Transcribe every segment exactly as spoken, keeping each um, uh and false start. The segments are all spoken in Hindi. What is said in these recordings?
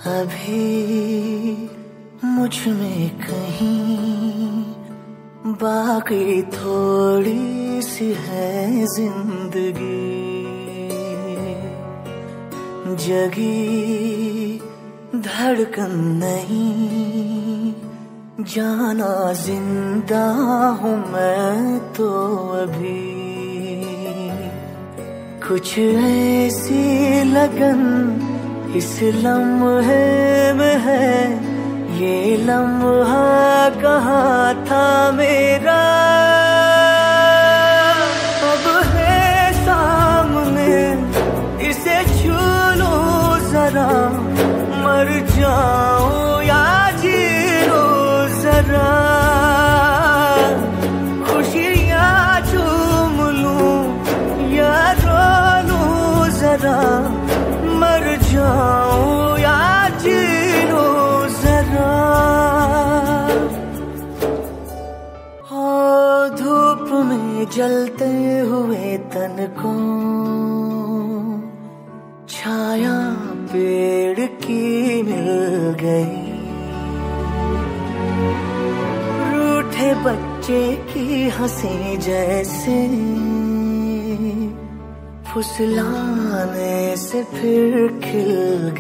अभी मुझ में कहीं बाकी थोड़ी सी है जिंदगी, जगी धड़कन नहीं, जाना जिंदा हूँ मैं तो अभी। कुछ ऐसी लगन इस लम्हे में है, ये लम्हा कहाँ था मेरा, अब है सामने इसे छू लूं जरा, मर जाऊं या जी लूं जरा, खुशियाँ चूम लूं या रो लूं जरा, मर जाऊं या जी लूं जरा। ओ धूप में जलते हुए तन को छाया पेड़ की मिल गई, रूठे बच्चे की हंसी जैसे फुसलाने से फिर खिल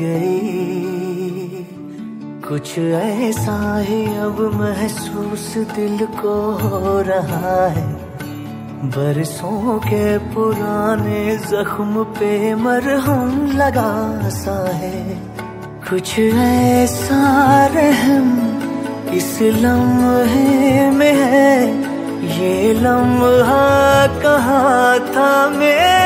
गई। कुछ ऐसा ही अब महसूस दिल को हो रहा है, बरसों के पुराने जख्म पे मरहम लगा सा है। कुछ ऐसा रहम इस लम्हे में है, ये लम्हा कहाँ था मेरा।